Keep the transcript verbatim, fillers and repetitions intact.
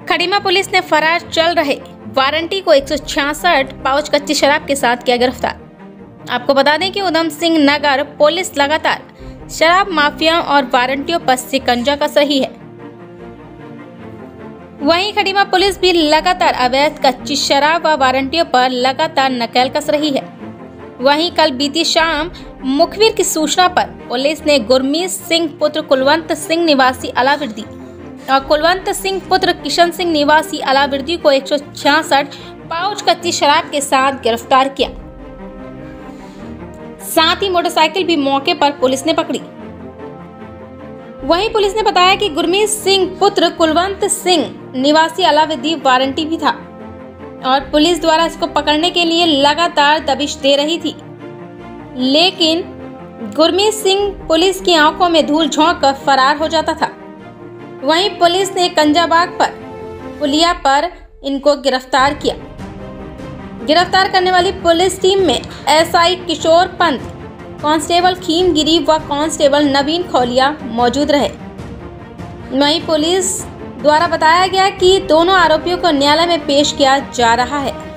Khatima police ने फरार चल रहे वारंटी को एक सौ छियासठ पाउच कच्ची शराब के साथ किया गिरफ्तार। आपको बता दें कि उधम सिंह नगर पुलिस लगातार शराब माफिया और वारंटियों पर शिकंजा कस रही है। वहीं खडीमा पुलिस भी लगातार अवैध कच्ची शराब व वारंटियों पर लगातार नकेल कस रही है। वहीं कल बीती शाम मुखबिर की सूचना पर पुलिस ने गुरमीत सिंह पुत्र कुलवंत सिंह निवासी अलाविर्दी और कुलवंत सिंह पुत्र किशन सिंह निवासी अलाविर्दी को एक सौ छियासठ पाउच कच्ची शराब के साथ गिरफ्तार किया। साथ ही मोटरसाइकिल भी मौके पर पुलिस ने पकड़ी। वहीं पुलिस ने बताया कि गुरमीत सिंह पुत्र कुलवंत सिंह निवासी अलाविर्दी वारंटी भी था और पुलिस द्वारा इसको पकड़ने के लिए लगातार दबिश दे रही थी, लेकिन गुरमीत सिंह पुलिस की आंखों में धूल झोंक कर फरार हो जाता था। वहीं पुलिस ने कंजाबाग पर पुलिया पर इनको गिरफ्तार किया। गिरफ्तार करने वाली पुलिस टीम में एसआई किशोर पंत, कांस्टेबल खीमगिरी व कांस्टेबल नवीन खौलिया मौजूद रहे। वहीं पुलिस द्वारा बताया गया कि दोनों आरोपियों को न्यायालय में पेश किया जा रहा है।